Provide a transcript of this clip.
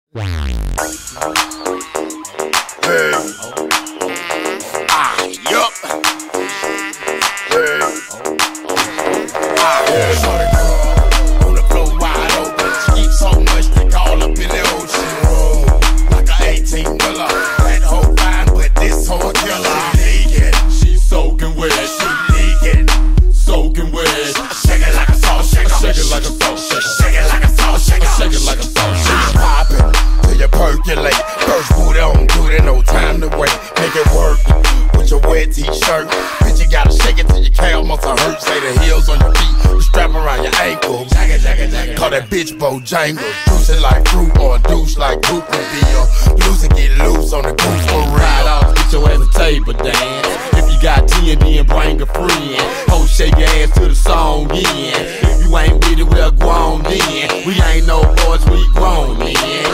Yup. Shorty girl on the floor wide open. She eats so much they call up in the ocean. Like a 18-wheeler. That hoe fine, but this hoe a killer. She leaking, she soaking wet. She leaking, soaking wet. Shake it like a salt shaker. Shake it like a salt shaker. Shake it like a salt shaker. Shake it like a salt shaker. Poppin' till you percolate. First booty on duty, no time to wait. Make it work with your wet t-shirt. Bitch, you gotta shake it till your calf muscle hurt. Say the heels on your feet, the strap around your ankle. Call that bitch Bojangles. Juice it like fruit or a douche like Cooper Bill. Loose and get loose on the goose for real. Ride off, get your ass a table dance. If you got TND and bring a friend. Ho, shake your ass to the song in. If you ain't with it, we'll go on then. We ain't no boys, we grown men.